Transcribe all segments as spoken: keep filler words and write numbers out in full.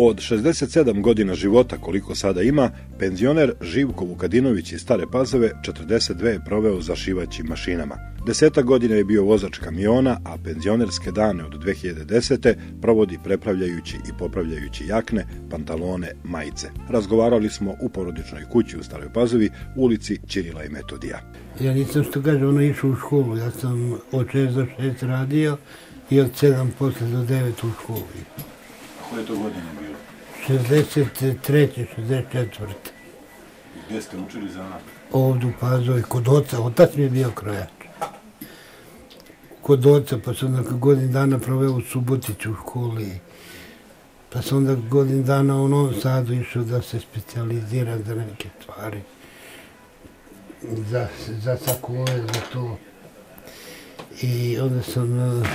Od šezdeset sedam godina života koliko sada ima, penzioner Živko Vukadinović iz Stare Pazove četrdeset dve je proveo za šivaćim mašinama. Desetak godina je bio vozač kamiona, a penzionerske dane od dve hiljade desete. provodi prepravljajući i popravljajući jakne, pantalone, majice. Razgovarali smo u porodičnoj kući u Staroj Pazovi, u ulici Ćirila i Metodija. Ja nisam, što kaže, ono išao u školu. Ja sam od šest do šest radio i od sedam posle do devet u školu. Koje to godine bilo? šezdeset treće, šezdeset četvrte. Gdje ste učili zanat? Ovdje u Pazovi, kod oca. Otac mi je bio krojač. Kod oca, pa sam onda godin dana proveo u Subotiću u školi. Pa sam onda godin dana u Novom Sadu išao da se specijaliziram za neke stvari. Za, za sakove, za to. I onda sam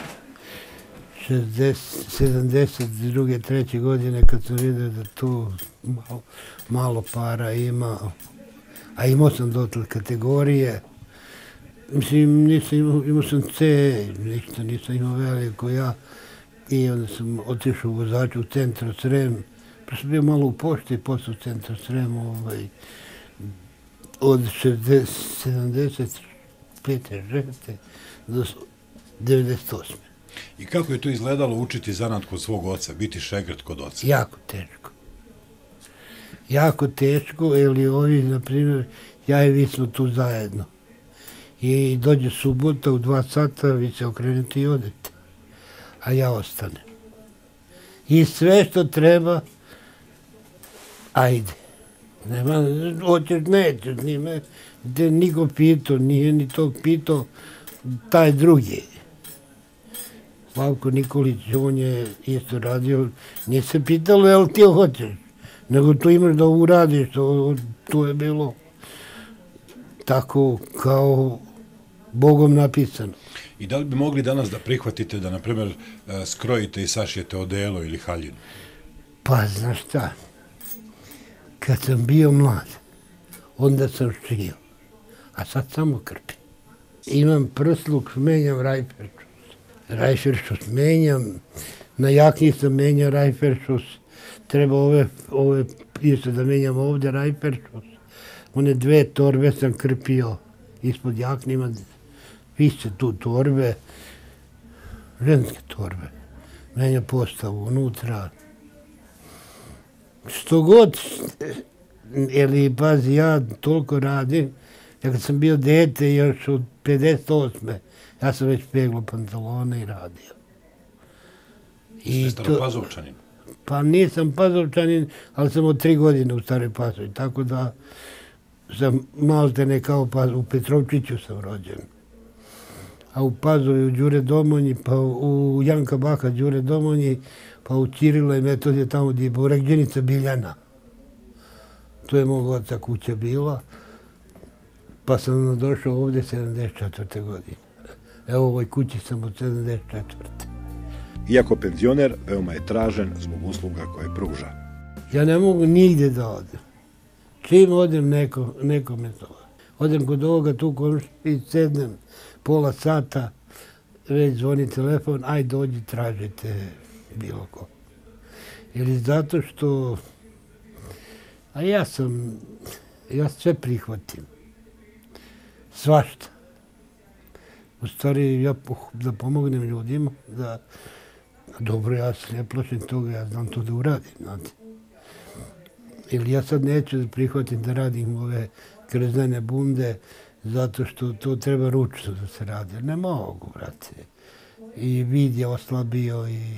sedamdeset druge, treće godine kad sam vidio da tu malo, malo para ima, a imao sam dotle kategorije. Mislim, nisam imao, imao sam C, ništa, nisam imao veliko ja. I onda sam otišao u vozaču u centru Srem. Pa sam bio malo u pošti, posle u centru Srem, ovaj, od sedamdeset pete, šeste do devedeset osme. I kako je to izgledalo učiti zanat kod svog oca, biti šegrt kod oca? Jako teško. Jako teško, jer ovi, na primjer, ja i vi smo tu zajedno. I dođe subota u dva sata, vi se okrenete i odete. A ja ostanem. I sve što treba, ajde. Nema, hoćeš, nećeš, nije me, niko pitao, nije ni tog pitao, taj drugi. Slavko Nikolić, on je isto radio, nije se pitalo, jel ti hoćeš, nego to imaš da uradiš, to, to je bilo tako kao Bogom napisano. I da li bi mogli danas da prihvatite da, na primjer, skrojite i sašijete odelo ili haljinu? Pa, znaš šta, kad sam bio mlad, onda sam šio, a sad samo krpim. Imam prsluk, menjam rajferčus. Rajferšus menjam, na jakni sam menjao rajferšus, treba ove, ove isto da menjam ovdje rajferšus. One dve torbe sam krpio ispod jaknima, više tu torbe, ženske torbe. Menjam postavu unutra. Što god, jer pazi, ja toliko radim, ja kad sam bio dete još od pedeset osme ja sam već peglo pantalone i radio. Ste Staropazovčanin? Pa nisam Pazovčanin, ali sam od tri godine u Staroj Pazovi, tako da sam maltene kao u Petrovčiću sam rođen. A u Pazovi, u Đure Domonji, pa u Janka Baka Đure Domonji, pa u Ćirila i Metodije, tamo gdje je Boregđenica Biljana. To je mog oca kuća bila, pa sam došao ovdje sedamdeset četvrte godine. Evo u ovoj kući sam od sedamdeset četvrte. Iako penzioner, veoma je tražen zbog usluga koje pruža. Ja ne mogu nigdje da odem. Čim odem, neko, neko me zove. Odem kod ovoga tu komšiji, sednem pola sata, već zvoni telefon, aj dođi, tražite bilo ko. Ili zato što, a ja sam, ja sve prihvatim. Svašta. U stvari, ja da pomognem ljudima, da, dobro, ja se ne plašim toga, ja znam to da uradim, znate. Ili ja sad neću da prihvatim da radim ove krznene bunde, zato što to treba ručno da se radi. Ne mogu, brate. I vid je oslabio i,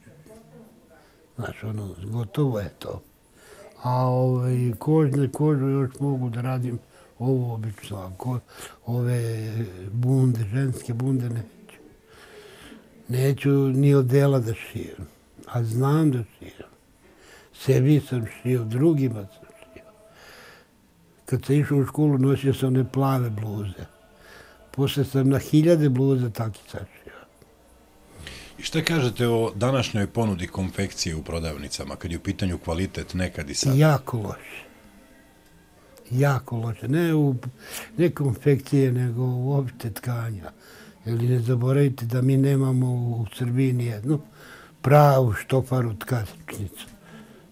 znaš, ono, gotovo je to. A ovaj, kožne kožu još mogu da radim ovo obično, ako ove bunde, ženske bunde neću. Neću ni odela da šijem, a znam da šijem. Sebi sam šio, drugima sam šio. Kad sam išao u školu, nosio sam one plave bluze. Posle sam na hiljade bluze taki sašio. I šta kažete o današnjoj ponudi konfekcije u prodavnicama, kad je u pitanju kvalitet nekad i sad? Jako loše. Jako loše. Ne u ne konfekcije, nego uopšte tkanja. Ili ne zaboravite da mi nemamo u Srbiji nijednu pravu štofaru tkačnicu.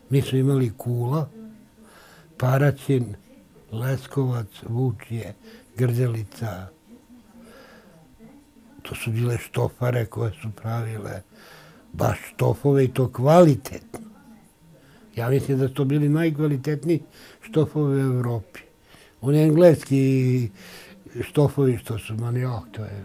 Mi smo imali Kula, Paraćin, Leskovac, Vučje, Grdelica. To su bile štofare koje su pravile baš štofove i to kvalitetno. Ja mislim da su to bili najkvalitetniji štofovi u Evropi. Oni engleski štofovi što su manijak, to je...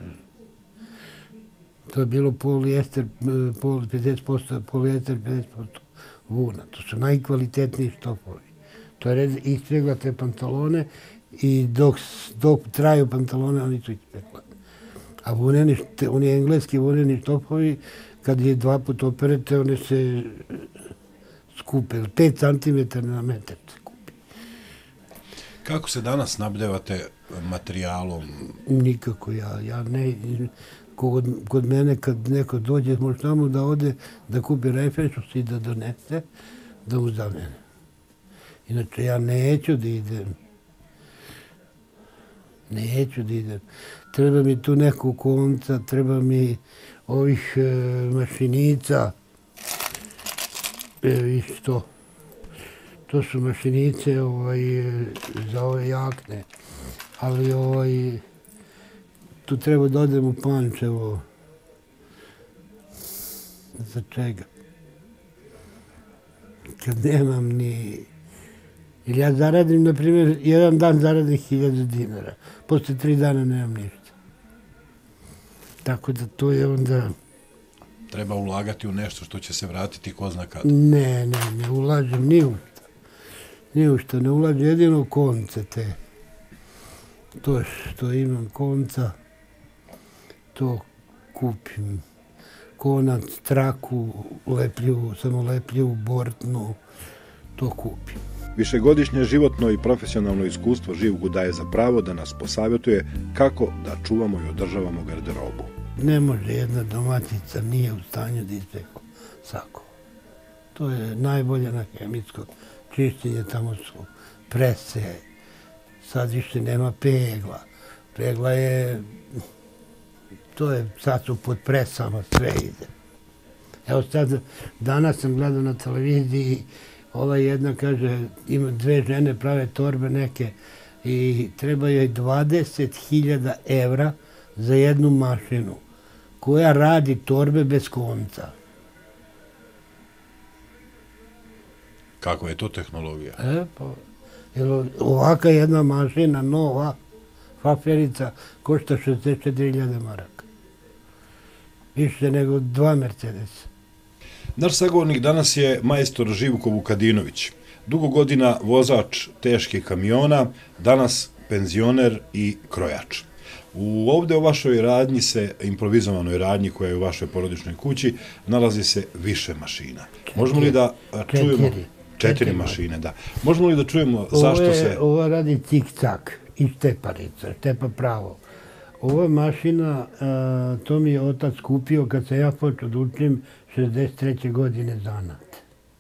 To je bilo polijester, pedeset posto polijester, pedeset posto vuna. To su najkvalitetniji štofovi. To je ispegla te pantalone i dok, dok traju pantalone, oni su ispegla. A vuneni, oni engleski vuneni štofovi, kad je dva put operete, one se skupe. pet centimetara na metar se kupi. Kako se danas snabdevate materijalom? Nikako ja. Ja ne... Kod, kod mene kad neko dođe, može samo da ode, da kupi refrešus i da donese, da uzda mene. Inače, ja neću da idem. Neću da idem. Treba mi tu neku konca, treba mi ovih e, mašinica. Evo viš to. To su mašinice ovaj, za ove jakne. Ali ovaj... Tu treba da odem u Pančevo. Za čega? Kad nemam ni... Ili ja zaradim, na primjer, jedan dan zaradim hiljadu dinara. Posle tri dana nemam ništa. Tako da to je onda... Treba ulagati u nešto što će se vratiti ko zna kad. Ne, ne, ne ulažem ni u šta. Ni u šta, ne ulažem jedino konce te. To što imam konca, to kupim. Konac, traku, lepljivu, samolepljivu, bortnu, to kupim. Višegodišnje životno i profesionalno iskustvo Živku daje za pravo da nas posavjetuje kako da čuvamo i održavamo garderobu. Ne može jedna domaćica, nije u stanju da ispekla sako. To je najbolje na hemijsko čišćenje, tamo su prese, sad više nema pegla. Pegla je, to je, sad su pod presama, sve ide. Evo sad, danas sam gledao na televiziji, ova jedna kaže, ima dve žene, prave torbe neke i treba joj dvadeset hiljada evra za jednu mašinu koja radi torbe bez konca. Kako je to tehnologija? E, pa, jer ovaka jedna mašina, nova, faferica, košta šezdeset četiri hiljade maraka. Više nego dva Mercedesa. Naš sagovornik danas je majstor Živko Vukadinović. Dugo godina vozač teških kamiona, danas penzioner i krojač. U ovde u vašoj radnji se, improvizovanoj radnji koja je u vašoj porodičnoj kući, nalazi se više mašina. Možemo li da čujemo... Četiri mašine, da. Možemo li da čujemo zašto se... Ova radi cik-cak i šteparica, štepa pravo. Ova mašina, to mi je otac kupio kad se ja počeo da učim šezdeset treće godine zanat.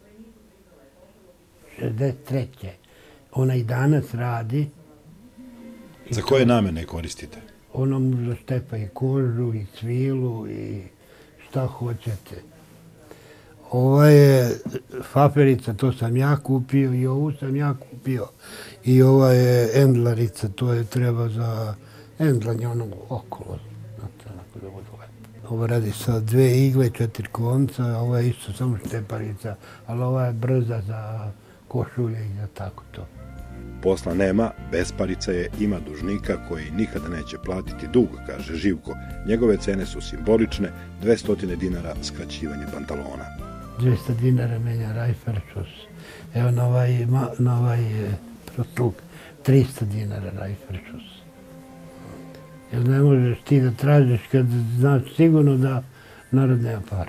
šezdeset treće Ona i danas radi. Za koje namene koristite? Ono mu zaštepa i kožu, i cvilu, i šta hoćete. Ova je faferica, to sam ja kupio, i ovu sam ja kupio. I ova je endlarica, to je treba za endlanje onog okolo. Ova radi sa dve igle, četiri konca, ova je isto samo šteparica, ali ova je brza za košulje i za tako to. Posla nema, besparica je, ima dužnika koji nikada neće platiti dug, kaže Živko. Njegove cene su simbolične, dvesta dinara skraćivanje pantalona. dvesta dinara menja rajferšus. Evo na ovaj, na ovaj prosluk trista dinara rajferšus. Jer ne možeš ti da tražiš kad znaš sigurno da narod nema para.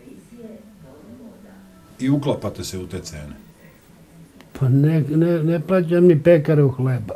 I uklapate se u te cene? Pa ne, ne, ne plaćam ni pekaru hleba.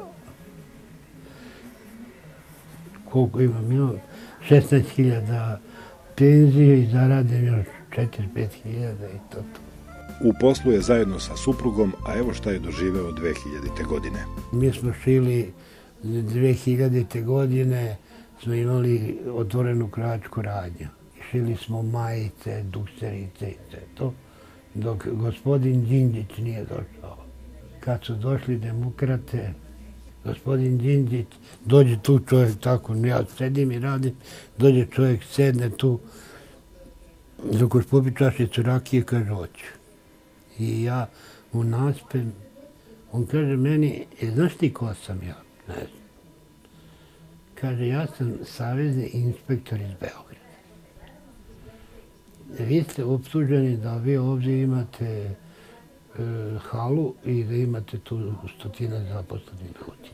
Koliko imam? Imam šesnaest hiljada penzije i zaradim još četiri pet hiljada i to to. U poslu je zajedno sa suprugom, a evo šta je doživeo dve hiljadite. godine. Mi smo šili dve hiljadite. godine, smo imali otvorenu kračku radnju. Šili smo majice, dukserice i sve to. dok gospodin Đinđić nije došao. Kad su došli demokrate, gospodin Đinđić, dođe tu čovjek tako, ja sedim i radim, dođe čovjek, sedne tu, dok još popi čašicu rakije, kaže, hoću. I ja mu naspem, on kaže meni, e, znaš ti ko sam ja? Ne znam. Kaže, ja sam savezni inspektor iz Beograda. Vi ste optuženi da vi ovdje imate e, halu i da imate tu stotina zaposlenih ljudi.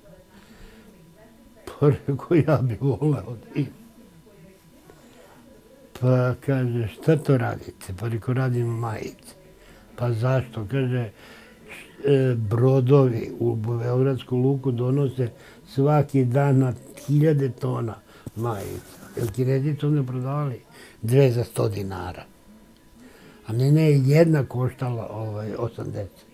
Pa rekao, ja bi voleo da imam. Pa kaže, šta to radite? Pa rekao, radimo majice. Pa zašto? Kaže, brodovi u Beogradsku luku donose svaki dan na hiljade tona majica. Jer Kinezi to ne prodavali dve za sto dinara. A mene je jedna koštala ovaj, osamdeset.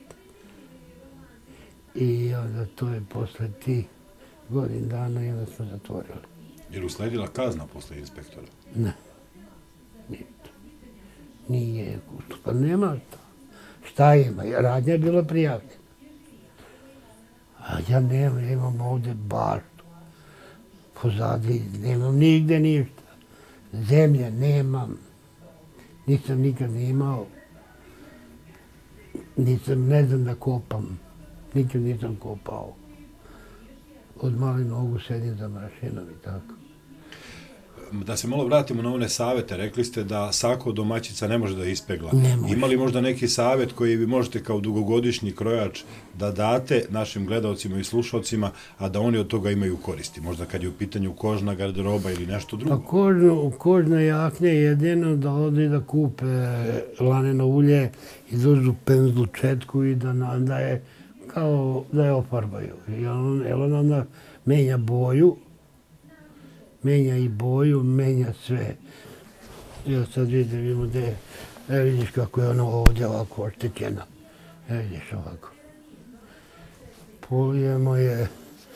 I onda to je posle tih godin dana i onda smo zatvorili. Je li usledila kazna posle inspektora? Ne. Ništa. Nije. Pa nema šta. Šta ima? Radnja je bila prijavljena. A ja nemam, imam ovdje baštu. Pozadi nemam nigde ništa. Zemlje nemam. Nisam nikad ni imao. Nisam, ne znam da kopam. Nikad nisam kopao. Od mali nogu sedim za mašinom i tako. Da se malo vratimo na one savete, rekli ste da sako domaćica ne može da ispegla. Ne može. Ima li možda neki savet koji vi možete kao dugogodišnji krojač da date našim gledalcima i slušalcima, a da oni od toga imaju koristi? Možda kad je u pitanju kožna garderoba ili nešto drugo? Pa kožno, kožna jakne je jedino da ode da kupe laneno ulje i dođu penzlu četku i da, da je kao da je ofarbaju. Jer on onda menja boju, menja i boju, menja sve. Ja sad vidim, vidimo gde je. E, vidiš kako je ono ovdje ovako oštećena. E, vidiš ovako. Polijemo je.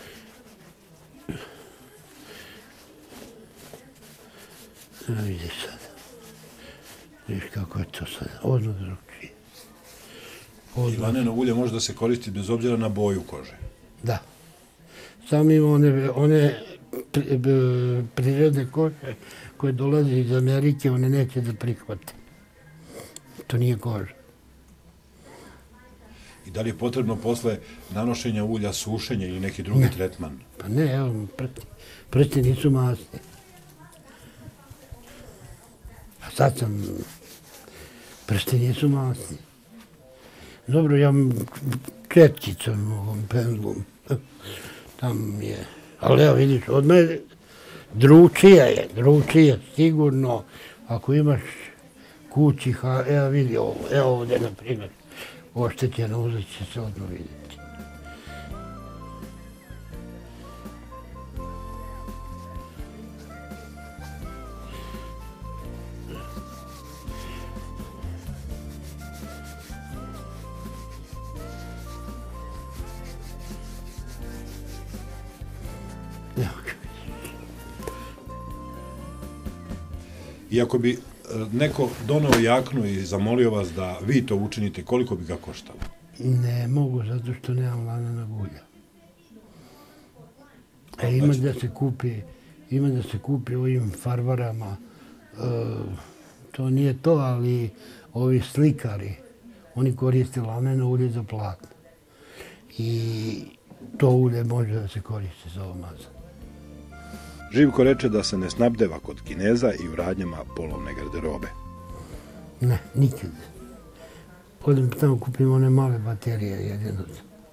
E, vidiš sad. Vidiš kako je to sad. Odmah drugčije. I laneno ulje može da se koristi bez obzira na boju kože? Da. Samo ima one, one prirodne kože koje dolaze iz Amerike, one neće da prihvate. To nije koža. I da li je potrebno posle nanošenja ulja sušenje ili neki drugi tretman? Pa ne, evo, prsti, prsti nisu masni. A sad sam, prsti nisu masni. Dobro, ja četkicom, ovom pendlom, tam je. Ali evo vidiš, odmah je dručija je, dručija sigurno. Ako imaš kući, evo vidi ovo, evo ovdje na primjer, oštećena uzet će se odmah vidjeti. I ako bi neko donao jaknu i zamolio vas da vi to učinite, koliko bi ga koštalo? Ne mogu, zato što nemam lanenog ulja. E, ima da se kupi, ima da se kupi ovim farvarama. E, to nije to, ali ovi slikari, oni koriste laneno ulje za platno. I to ulje može da se koristi za omazanje. Živko reče da se ne snabdeva kod Kineza i u radnjama polovne garderobe. Ne, nikad. Odem tamo kupim one male baterije jedino.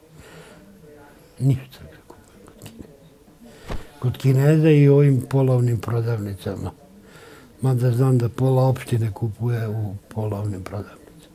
Ništa ne kupim kod Kineza. Kod Kineza i ovim polovnim prodavnicama. Mada znam da pola opštine kupuje u polovnim prodavnicama.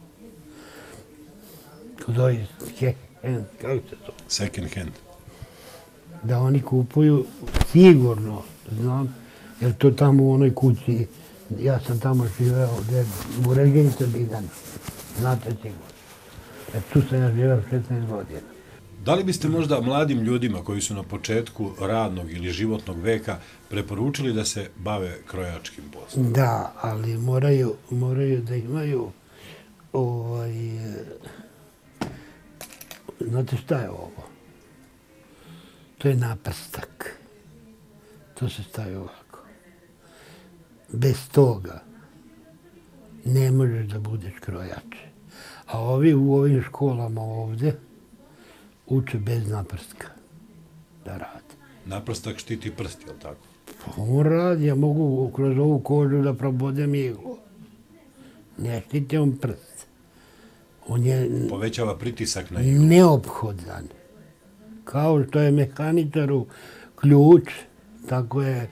Kod ovih second hand, kako se to? Second hand. Da oni kupuju sigurno, znam, jer to tamo u onoj kući, ja sam tamo živeo, u Regenjica Bidana, znate sigurno. E, tu sam ja živeo šesnaest godina. Da li biste možda mladim ljudima koji su na početku radnog ili životnog veka preporučili da se bave krojačkim poslom? Da, ali moraju, moraju da imaju ovaj, znate šta je ovo? To je naprstak. To se stavi ovako. Bez toga ne možeš da budeš krojač. A ovi u ovim školama ovdje uče bez naprstka da rade. Naprstak štiti prst, je li tako? Pa on radi, ja mogu kroz ovu kožu da probodem iglu. Ne štiti on prst. On je povećava pritisak na iglu. Neophodan. Kao što je mehaničaru ključ, tako je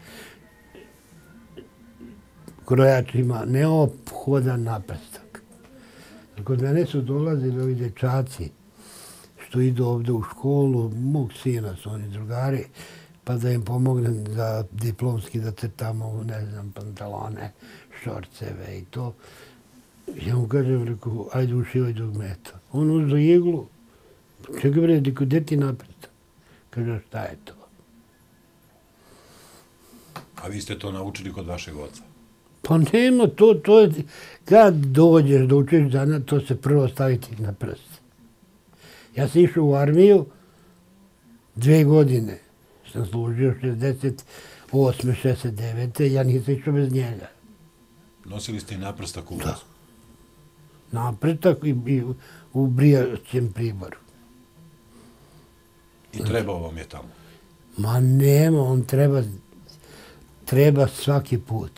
krojač ima neophodan naprstak. Kod mene su dolazili ovi dečaci što idu ovdje u školu, mog sina su oni drugari, pa da im pomognem za diplomski da crtamo, ne znam, pantalone, šorceve i to. Ja mu kažem, rekao, ajde ušivaj dugmeta. On uzeo iglu, čekaj bre, rekao, gdje ti naprstak? Kaže, šta je to? A vi ste to naučili kod vašeg oca? Pa nema, to, to je, kad dođeš da učiš zanat, to se prvo staviti na prst. Ja sam išao u armiju dve godine. Sam služio šezdeset osme, šezdeset devete ja nisam išao bez njega. Nosili ste i naprstak u vozu? Da. Naprstak i, i u brijaćem priboru. I trebao vam je tamo? Ma nema, on treba, treba svaki put.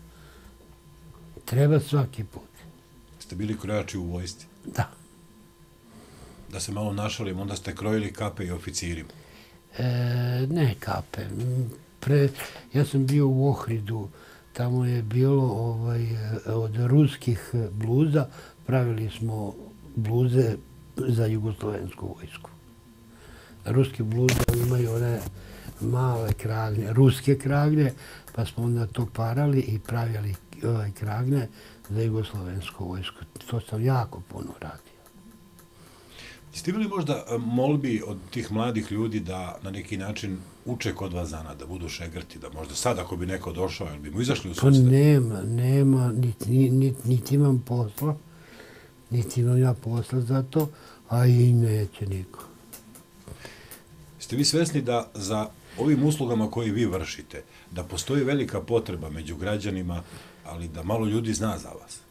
Treba svaki put. Ste bili krojači u vojsci? Da. Da se malo našalim, onda ste krojili kape i oficirima? E, ne kape. Pre, ja sam bio u Ohridu, tamo je bilo ovaj, od ruskih bluza, pravili smo bluze za jugoslovensku vojsku. Ruski bluze imaju one male kragne, ruske kragne, pa smo onda to parali i pravili ovaj, kragne za jugoslovensku vojsku. To sam jako puno radio. Ste bili možda molbi od tih mladih ljudi da na neki način uče kod vas zanat, da budu šegrti, da možda sad ako bi neko došao, jel bi mu izašli u susret? Pa nema, nema, niti, niti, niti imam posla, niti imam ja posla za to, a i neće niko. Ste vi svesni da za ovim uslugama koje vi vršite, da postoji velika potreba među građanima, ali da malo ljudi zna za vas?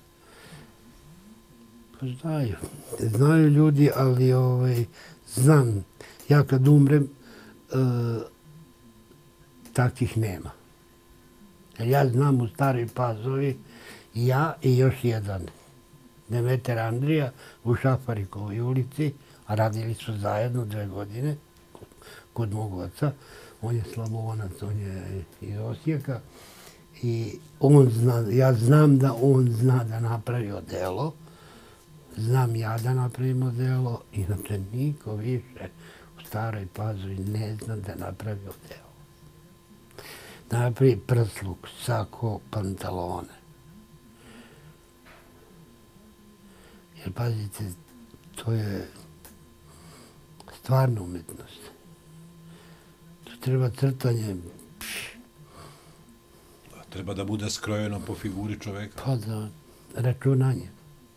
Pa znaju. Znaju ljudi, ali ovaj, znam. Ja kad umrem, e, takvih nema. Ja znam u Staroj Pazovi, ja i još jedan. Demeter Andrija u Šafarikovoj ulici, a radili su zajedno dve godine kod mog oca. On je Slavonac, on je iz Osijeka. I on zna, ja znam da on zna da napravi odelo. Znam ja da napravimo delo, inače niko više u Staroj Pazovi ne zna da napravi delo. Napravi prsluk, sako, pantalone. Jer pazite, to je stvarna umetnost. To treba crtanje. Treba da bude skrojeno po figuri čoveka. Pa da, računanje.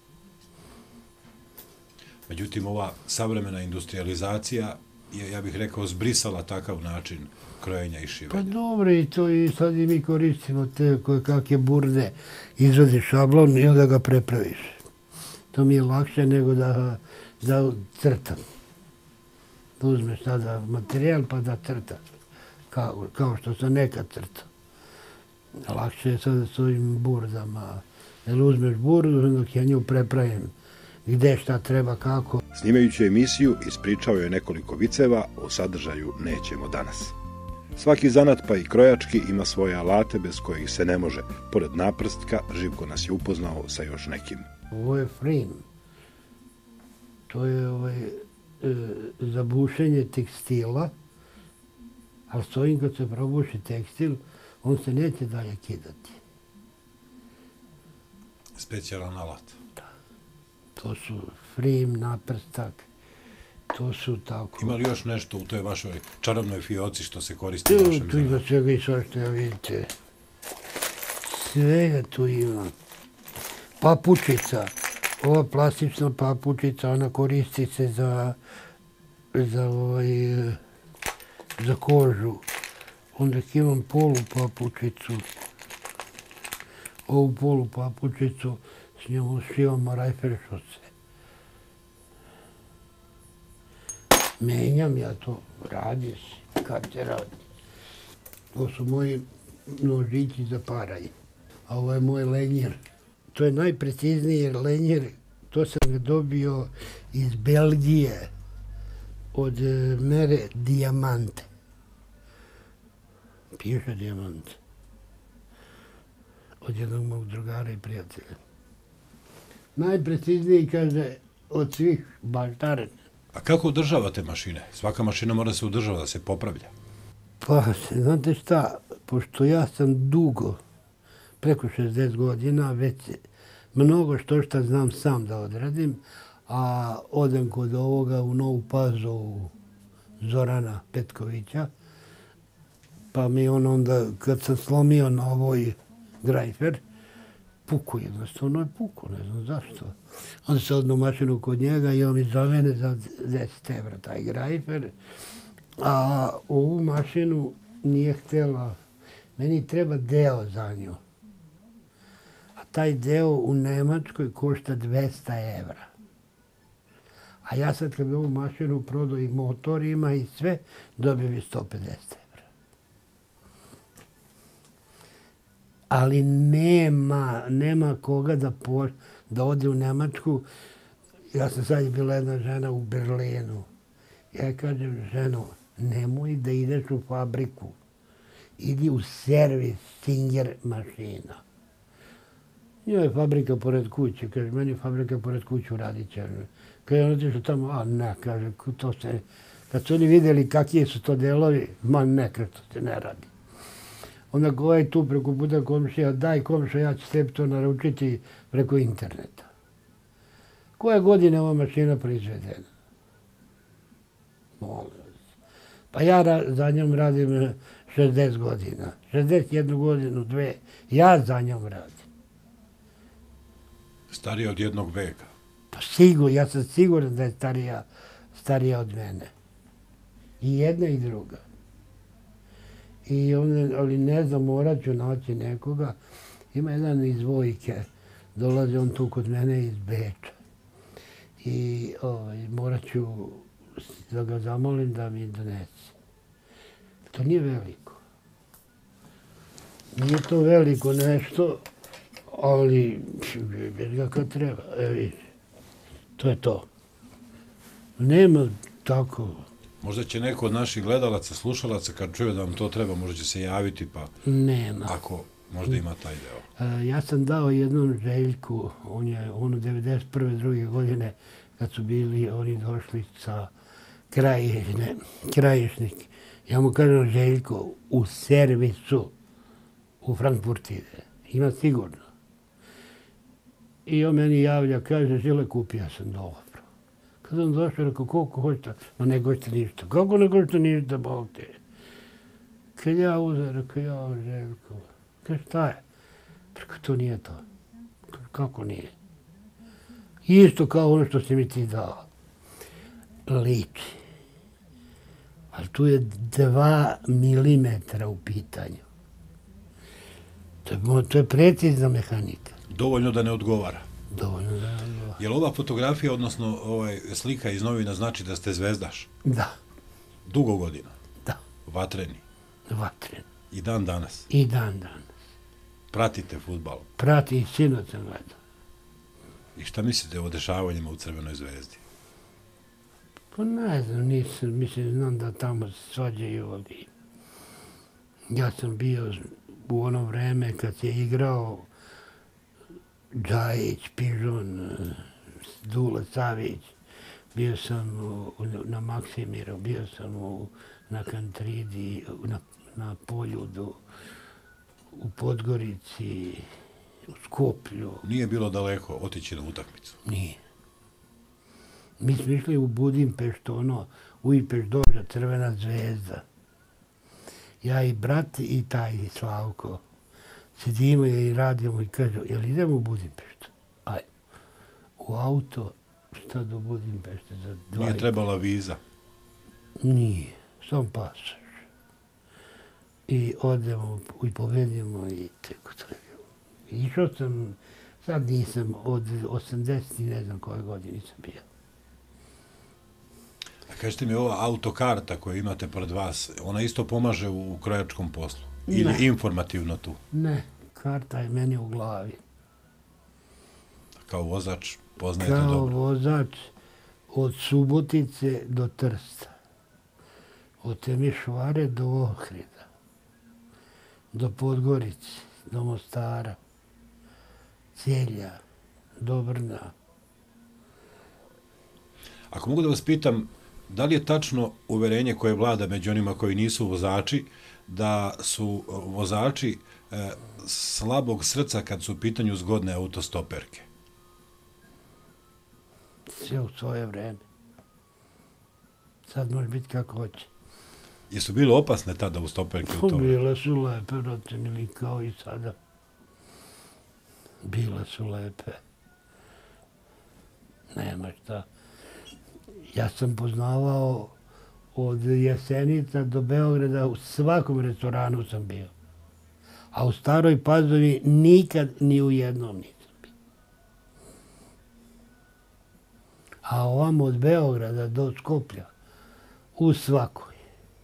Međutim, ova savremena industrializacija je, ja bih rekao, zbrisala takav način krojenja i šivenja. Pa dobro, i to i sad i mi koristimo te koje kakve burde, izvadiš šablon i onda ga prepraviš. To mi je lakše nego da, da crtam. Da uzmeš sada materijal pa da crtaš, kao, kao što sam nekad crtao. Lakše je sada s ovim burdama. Jer uzmeš burdu, dok ja nju prepravim gde šta treba, kako. Snimajući emisiju, ispričao je nekoliko viceva, o sadržaju nećemo danas. Svaki zanat, pa i krojački, ima svoje alate bez kojih se ne može. Pored naprstka, Živko nas je upoznao sa još nekim. Ovo je frame. To je ovaj, e, za bušenje tekstila, ali s ovim kad se probuši tekstil, on se neće dalje kidati. Specijalan alat. To su frame, naprstak, to su tako. Ima li još nešto u toj vašoj čarobnoj fioci što se koristi u Tu, vašem tu ima zanatu? svega i svašta, ja vidite. Svega tu ima. Papučica, ova plastična papučica, ona koristi se za, za, ovaj, za kožu. Onda imam polu papučicu. Ovu polu papučicu s njom šivamo rajferšoce. Menjam ja to, radi se, kad se radi. To su moji nožići za paraj. A ovo je moj lenjer. To je najprecizniji lenjer. To sam ga dobio iz Belgije od mere Dijamante. Piše Dijamante. Od jednog mog drugara i prijatelja. Najprecizniji, kaže, od svih baždare. A kako održavate mašine? Svaka mašina mora se održava da se popravlja. Pa, znate šta, pošto ja sam dugo, preko šezdeset godina, već mnogo što šta znam sam da odradim, a odem kod ovoga u Novu Pazu Zorana Petkovića, pa mi on onda, kad sam slomio na ovoj grajfer, puku jednostavno je puku, ne znam zašto. Onda se odno mašinu kod njega i on mi za mene za deset evra taj grajfer, a ovu mašinu nije htjela, meni treba deo za nju. A taj deo u Nemačkoj košta dvesta evra. A ja sad kad ovu mašinu prodao i motorima i sve, dobio bi sto pedeset evra. Ali nema, nema koga da, po, da ode u Nemačku. Ja sam sad je bila jedna žena u Berlinu. Ja kažem, ženo, nemoj da ideš u fabriku. Idi u servis Singer mašina. Njoj je fabrika pored kuće. Kaže, meni je fabrika pored kuće, radit će. Kaže, on otišao tamo, a ne, kaže, to se... Kad su oni vidjeli kakvi su to delovi, ma ne, kaže, to se ne radi. Onda ovaj tu preko puta komšija, daj komšija, ja ću tebi to naručiti preko interneta. Koje godine ova mašina proizvedena? Molim. Pa ja za njom radim šezdeset godina. šezdeset jednu godinu, dve. Ja za njom radim. Starija od jednog veka. Pa sigurno, ja sam siguran da je starija, starija od mene. I jedna i druga. I on, ali ne znam, morat ću naći nekoga. Ima jedan iz Vojke. Dolazi on tu kod mene iz Beča. I ovaj, morat ću da ga zamolim da mi donese. To nije veliko. Nije to veliko nešto, ali bez ga kad treba. E, vidi. To je to. Nema tako. Možda će neko od naših gledalaca, slušalaca, kad čuje da vam to treba, možda će se javiti, pa... Nema. Ako možda ima taj deo. E, ja sam dao jednom Željku, on je ono devedeset prve druge godine, kad su bili, oni došli sa Krajišne, Krajišnik. Ja mu kažem, Željko, u servisu u Frankfurt ide. Ima sigurno. I on meni javlja, kaže, Žile, kupio sam dobro. Kad on došao, rekao, koliko hoćete? Ma ne košta ništa. Kako ne košta ništa, Bog te? Kad ja uzem, rekao, ja, Željko. Kaže, šta je? Rekao, to nije to. Kako nije? Isto kao ono što si mi ti dao. Liči. Ali tu je dva milimetra u pitanju. To je, to je precizna mehanika. Dovoljno da ne odgovara. Dovoljno da ne odgovara. Je li ova fotografija, odnosno ovaj, slika iz novina, znači da ste zvezdaš? Da. Dugo godina? Da. Vatreni? Vatreni. I dan danas? I dan danas. Pratite fudbal? Prati i sinoć sam gledao. I šta mislite o dešavanjima u Crvenoj zvezdi? Pa ne znam, nisam, mislim, znam da tamo se svađaju, ali ja sam bio u ono vreme kad je igrao Džajić, Pižon, Dule Savić, bio sam u, na Maksimiru, bio sam u, na Kantridi, na, na Poljudu, u Podgorici, u Skoplju. Nije bilo daleko otići na utakmicu? Nije. Mi smo išli u Budimpeštu, ono, Ujpeš dođa, Crvena zvezda. Ja i brat i taj Slavko sedimo i radimo i kažemo, jel idemo u Budimpeštu? Aj. u auto, šta do Budimpešte za dva. Nije trebala viza? Nije, sam pasoš. I odemo i povedemo i teko trebalo. Išao sam, sad nisam, od osamdeset ne znam koje godine sam bio. A kažete mi, ova autokarta koju imate pred vas, ona isto pomaže u krojačkom poslu? Ili informativno tu? Ne, karta je meni u glavi. Kao vozač poznajete dobro? Kao vozač od Subotice do Trsta. Od Temišvare do Ohrida. Do Podgorice, do Mostara, Celja, do Brna. Ako mogu da vas pitam, da li je tačno uverenje koje vlada među onima koji nisu vozači, da su vozači e, slabog srca kad su u pitanju zgodne autostoperke? Sve u svoje vreme. Sad može biti kako hoće. Jesu bile opasne tada u stoperke u to? Bile su lepe, brate mili, kao i sada. Bile su lepe. Nema šta. Ja sam poznavao od Jesenica do Beograda, u svakom restoranu sam bio. A u Staroj Pazovi nikad ni u jednom nisam bio. A ovamo od Beograda do Skoplja, u svakoj.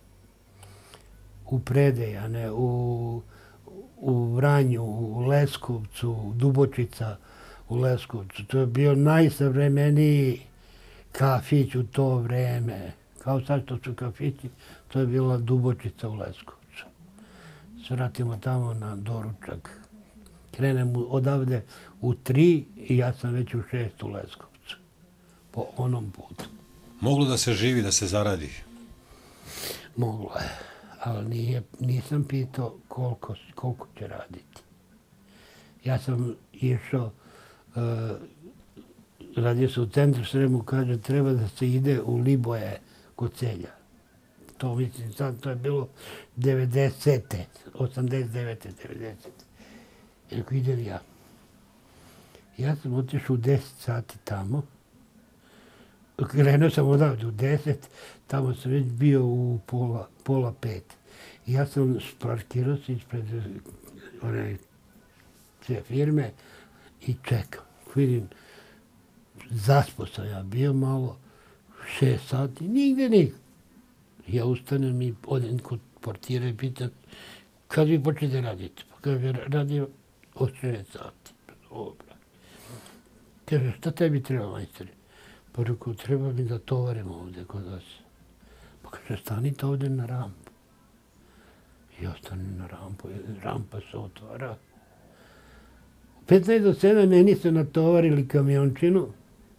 U Predejane, u, u Vranju, u Leskovcu, u Dubočica u Leskovcu. To je bio najsavremeniji kafić u to vreme. Kao sad što su kafići, to je bila Dubočica u Leskovcu. Svratimo tamo na doručak. Krenem odavde u tri i ja sam već u šest u Leskovcu. Po onom putu. Moglo da se živi, da se zaradi? Moglo je, ali nije, nisam pitao koliko, koliko će raditi. Ja sam išao, uh, radio se u centru Sremu, kaže treba da se ide u Liboje kod Celja. To mislim, sad to je bilo devedesete, osamdeset devete, devedesete. Rekao, idem ja. Ja sam otišao u deset sati tamo. Krenuo sam odavde u deset, tamo sam već bio u pola, pola pet. I ja sam parkirao se ispred one sve firme i čekam. Vidim, zaspo sam ja bio malo, šest sati, nigde nigde. Ja ustanem i odem kod portira i pitam, kad vi počnete raditi? Pa kaže, radim od šest sati. Dobro. Kaže, šta tebi treba, majstore? Pa rekao, treba mi da tovarim ovde kod vas. Pa kaže, stanite ovde na rampu. I ja stanem na rampu, rampa se otvara. U petnaest do sedam meni su natovarili kamiončinu.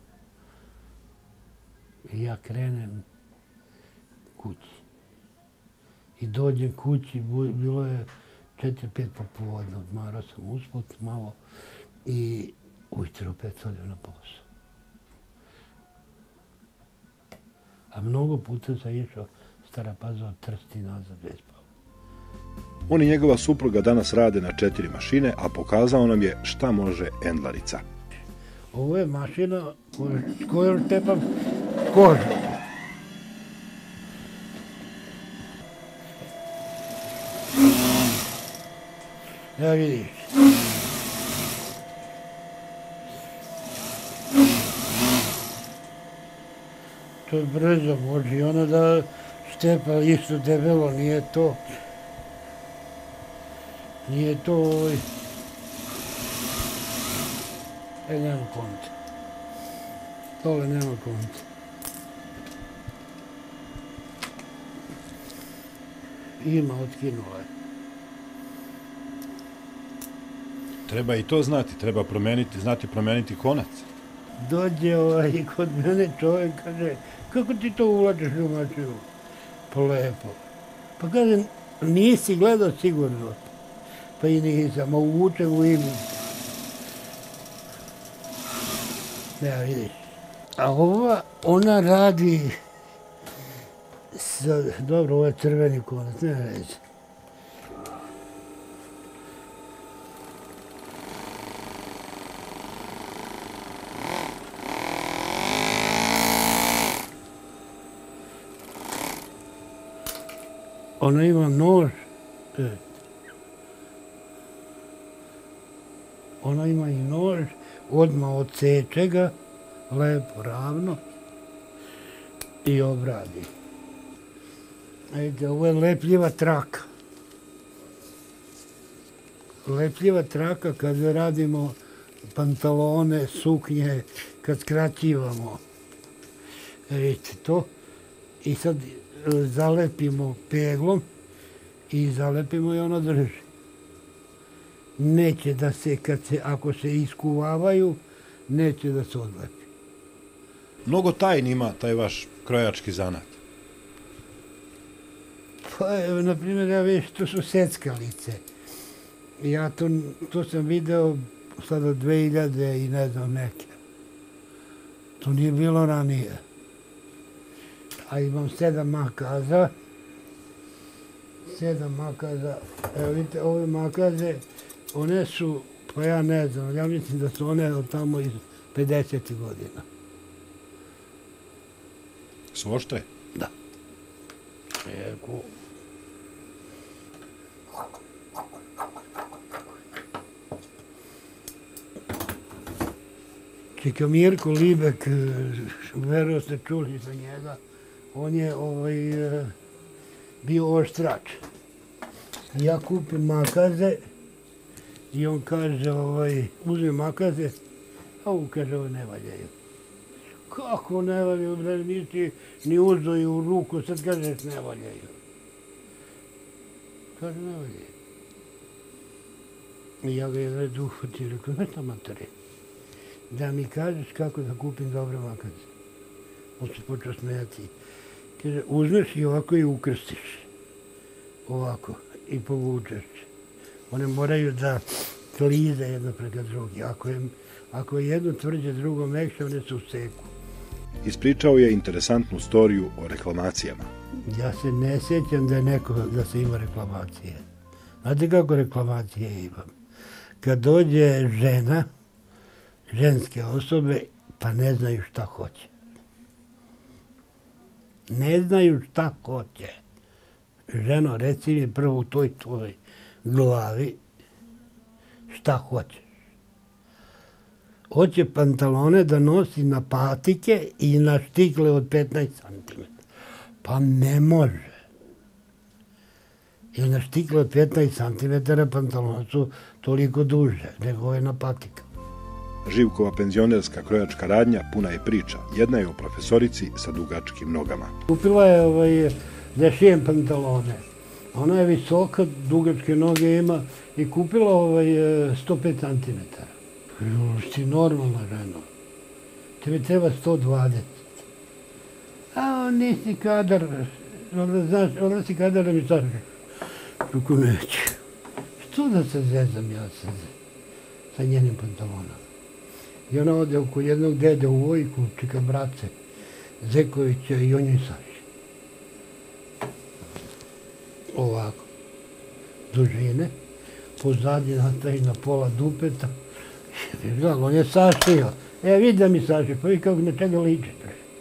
I ja krenem kući. I dođem kući, bilo je četiri pet popodne, odmarao sam usput malo i ujutro opet odem na posao. A mnogo puta sam išao Stara Pazova, Trst i nazad bez pao. On i njegova supruga danas rade na četiri mašine, a pokazao nam je šta može endlarica. Ovo je mašina s kojom štepam kožu. Evo vidiš. To je brzo, može i ono da štepa isto debelo, nije to. Nije to ovaj... E, nema konta. Dole nema konta. Ima, otkinula je. Treba i to znati, treba promeniti, znati promeniti konac. Dođe ovaj kod mene čovjek, kaže, kako ti to uvlačeš u mašinu? Pa lepo. Pa kaže, nisi gledao sigurno. Pa i nisam, a uvučem u igu. Ne, vidiš. A ova, ona radi sa, dobro, ovo je crveni konac, ne reći. Ona ima nož, e, ona ima i nož, odmah odseče ga, lepo, ravno, i obradi. Vidite, ovo je lepljiva traka. Lepljiva traka kad radimo pantalone, suknje, kad skraćivamo. Vidite to. I sad zalepimo peglom i zalepimo i ono drži. Neće da se, kad se, ako se iskuvavaju, neće da se odlepi. Mnogo tajni ima taj vaš krojački zanat. Pa evo, na primjer, ja viš, to su seckalice. Ja to, to sam video sada dve hiljade i ne znam neke. To nije bilo ranije. A imam sedam makaza. Sedam makaza. Evo vidite, ove makaze, one su, pa ja ne znam, ja mislim da su one od tamo iz pedesetih godina. Su oštre? Da. Eko. Čika Mirko Libek, verujem ste čuli za njega, on je ovaj, bio oštrač. Ja kupim makaze i on kaže, ovaj, uzme makaze, a on kaže, ovo ne valjaju. Kako ne valjaju, bre, nisi ni uzeo i u ruku, sad kažeš ne valjaju. Kaže, ne valjaju. I ja ga je red uhvatio i rekao, ne ta materi, da mi kažeš kako da kupim dobre makaze. On se počeo smijati. Kaže, uzmeš i ovako i ukrstiš. Ovako. I povučeš. One moraju da klize jedno preka drugi. Ako je, ako je jedno tvrđe, drugo mekše, one se useku. Ispričao je interesantnu storiju o reklamacijama. Ja se ne sjećam da je neko da se ima reklamacije. Znate kako reklamacije imam? Kad dođe žena, ženske osobe, pa ne znaju šta hoće. Ne znaju šta hoće. Ženo, reci mi prvo u toj tvojoj glavi šta hoćeš. Hoće pantalone da nosi na patike i na štikle od petnaest centimetara. Pa ne može. Jer na štikle od petnaest centimetara pantalone su toliko duže nego ove na patika. Živkova penzionerska krojačka radnja puna je priča. Jedna je o profesorici sa dugačkim nogama. Kupila je ovaj, da šijem pantalone. Ona je visoka, dugačke noge ima i kupila ovaj, sto pet centimetara. Si normalna žena. Tebi treba sto dvadeset. A on nisi kadar, onda, znaš, onda si kadar da mi sažeš. Kako neće. Što da se zezam ja sa, sa njenim pantalonama? I ona ode oko jednog dede u Vojku, čeka brace Zekovića i on njoj saši. Ovako. Dužine. Pozadnje nastavi na pola dupeta. On je sašio. E, vidi da mi saši, pa vidi kako na čega liči.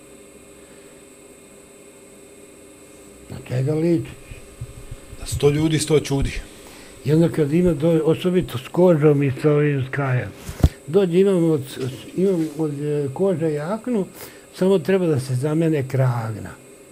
Na čega liči. Sto ljudi, sto čudi. I onda kad ima, do, osobito s kožom i sa ovim skajem, dođe, imam od, imam od kože jaknu, samo treba da se zamene kragna.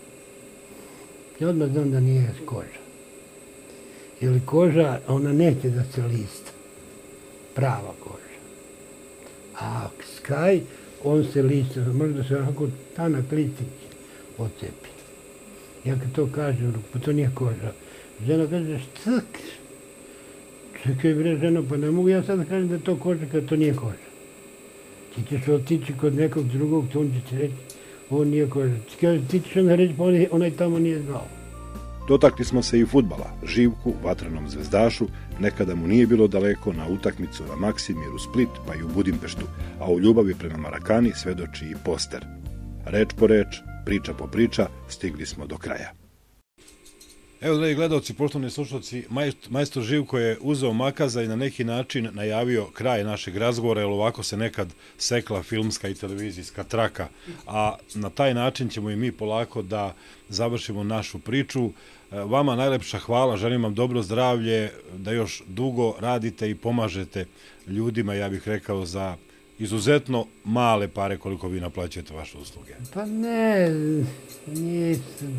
I odmah znam da nije koža. Jer koža, ona neće da se lista. Prava koža. A skaj, on se lista, možda se onako tanak listić ocepi. Ja kad to kažem, pa to nije koža. Žena kaže, štak. Čekaj bre, žena, pa ne mogu ja sad da kažem da je to koža kad to nije koža. Ti ćeš otići kod nekog drugog, to on će ti reći, ovo nije koža. Ti kaže, ti ćeš onda reći, pa onaj, onaj tamo nije znao. Dotakli smo se i fudbala. Živku, vatrenom zvezdašu, nekada mu nije bilo daleko na utakmicu na Maksimiru Split pa i u Budimpeštu, a u ljubavi prema Marakani svedoči i poster. Reč po reč, priča po priča, stigli smo do kraja. Evo, dragi gledalci, poštovani slušalci, majstor Živko je uzeo makaza i na neki način najavio kraj našeg razgovora, jer ovako se nekad sekla filmska i televizijska traka, a na taj način ćemo i mi polako da završimo našu priču. Vama najlepša hvala, želim vam dobro zdravlje, da još dugo radite i pomažete ljudima, ja bih rekao, za izuzetno male pare koliko vi naplaćujete vaše usluge. Pa ne, nisam,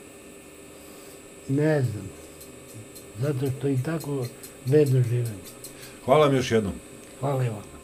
ne znam, zato što i tako bedno živim. Hvala vam još jednom. Hvala i vam.